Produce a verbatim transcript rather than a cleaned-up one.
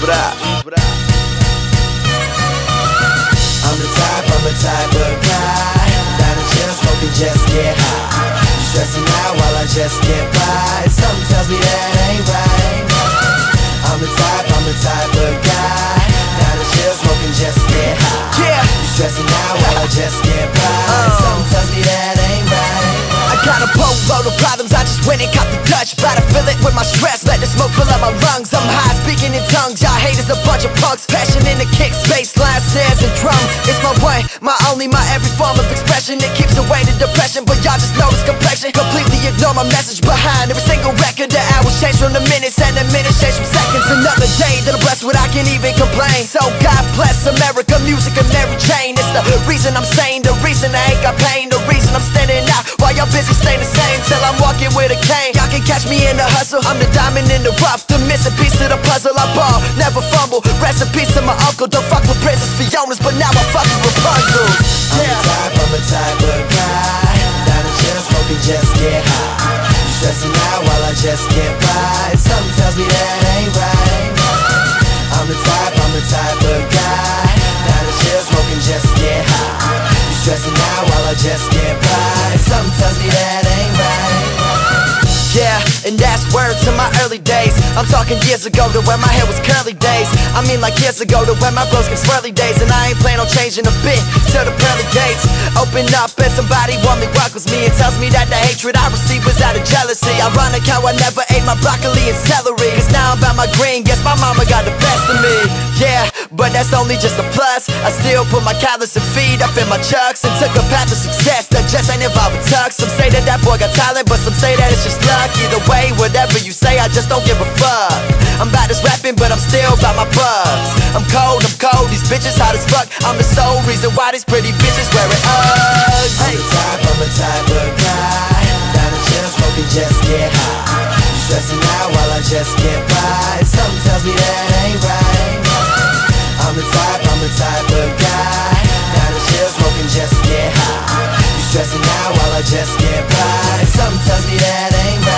what up? I'm the type, I'm the type of guy down and chill, smoking, just get high. Stressing out while I just get by. Something tells me that ain't right. I'm the type, I'm the type of guy down and chill, smoking, just get high. Yeah. Stressing out while I just get by. Something tells me that ain't right. I got a boatload of problems, I just went and caught the Dutch. Try to fill it with my stress, let the smoke fill up my lungs. I'm high, speaking in tongues, y'all haters a bunch of punks. Passion in the kicks, bass line, snares and drum. It's my one, my only, my every form of expression. It keeps away the depression, but y'all just know it's complexion. Completely ignore my message behind every single record. The hours change from the minutes and the minutes change from seconds. Another day that I'm blessed with, I can't even complain. So God bless America, music and Mary Jane. It's the reason I'm sane, the reason I ain't got pain, the reason I'm standing out while y'all busy staying the same. Till I'm walking with a cane, y'all can catch me in the hustle. I'm the diamond in the rough, the missing piece of the puzzle. I ball, never fumble. Rest in peace to my uncle. Don't fuck with Princess Fiona's, but now I'm fucking Rapunzel's. Yeah. I'm the type, I'm the type of guy down and chill, smoking, just get high. Stressing out while I just get by. Something tells me that ain't right. I'm the type, I'm the type of guy down and chill, smoking, just get high. Stressing out while I just get by. Something tells me that ain't right. Yeah, and that's word to my early days. I'm talking years ago to when my hair was curly days. I mean like years ago to when my bros get swirly days. And I ain't plan on changing a bit till the pearly gates open up and somebody warmly welcomes me and tells me that the hatred I receive was out of jealousy. Ironic how I never ate my broccoli and celery, cause now I'm about my green, guess my mama got the best of me. Yeah, but that's only just a plus. I still put my callous and feet up in my chucks and took a path to success that just ain't involved with tucks. Some say that that boy got talent, but some say that it's just luck. Either way, whatever you say, I just don't give a fuck. I'm about this rapping, but I'm still about my bugs. I'm cold, I'm cold, these bitches hot as fuck. I'm the sole reason why these pretty bitches wearing Uggs. I'm the type, I'm the type of guy down and chill, smoking, just get high. Stressing out while I just get by. Something tells me that ain't right. I'm the type, I'm the type of guy down and chill, smoking, just get high. Stressing out while I just get by. Something tells me that ain't right.